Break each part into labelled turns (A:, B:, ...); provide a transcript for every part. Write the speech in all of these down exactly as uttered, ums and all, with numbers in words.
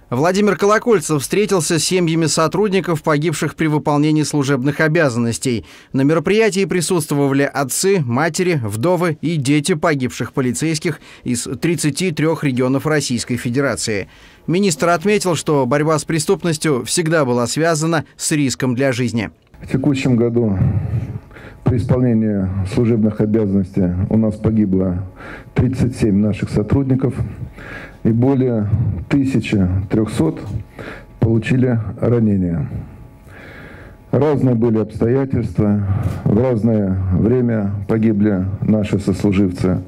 A: Владимир Колокольцев встретился с семьями сотрудников, погибших при выполнении служебных обязанностей. На мероприятии присутствовали отцы, матери, вдовы и дети погибших полицейских из тридцати трёх регионов Российской Федерации. Министр отметил, что борьба с преступностью всегда была связана с риском для жизни.
B: В текущем году при исполнении служебных обязанностей у нас погибло тридцать семь наших сотрудников, и более тысячи трёхсот получили ранения. Разные были обстоятельства, в разное время погибли наши сослуживцы.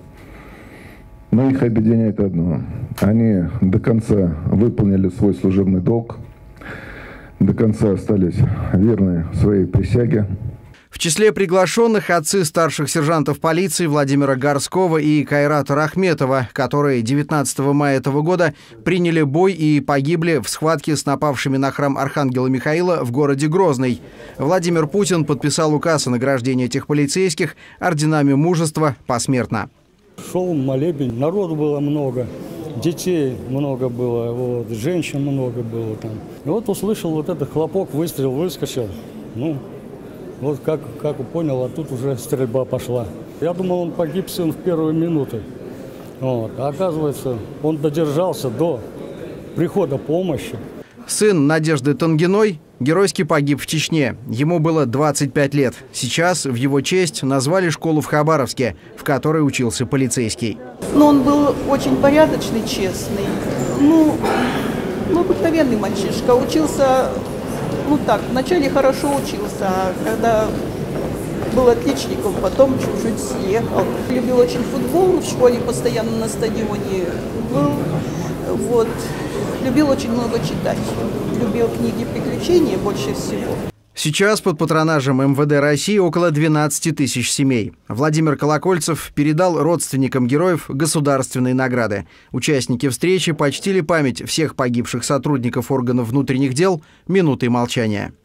B: Но их объединяет одно. Они до конца выполнили свой служебный долг, до конца остались верны своей присяге.
A: В числе приглашенных отцы старших сержантов полиции Владимира Горского и Кайрата Рахметова, которые девятнадцатого мая этого года приняли бой и погибли в схватке с напавшими на храм Архангела Михаила в городе Грозный. Владимир Путин подписал указ о награждении этих полицейских орденами мужества посмертно.
C: Шел молебен, народу было много, детей много было, вот, женщин много было там. И вот услышал вот этот хлопок, выстрел, выскочил. Ну, вот как, как понял, а тут уже стрельба пошла. Я думал, он погиб, сын, в первые минуты. Вот. А оказывается, он додержался до прихода помощи.
A: Сын Надежды Тангиной геройски погиб в Чечне. Ему было двадцать пять лет. Сейчас в его честь назвали школу в Хабаровске, в которой учился полицейский.
D: Но он был очень порядочный, честный. Ну, ну обыкновенный мальчишка. Учился... Ну так, вначале хорошо учился, а когда был отличником, потом чуть-чуть съехал. Любил очень футбол, в школе постоянно на стадионе был. Вот. Любил очень много читать. Любил книги приключений больше всего.
A: Сейчас под патронажем эм вэ дэ России около двенадцати тысяч семей. Владимир Колокольцев передал родственникам героев государственные награды. Участники встречи почтили память всех погибших сотрудников органов внутренних дел минутой молчания.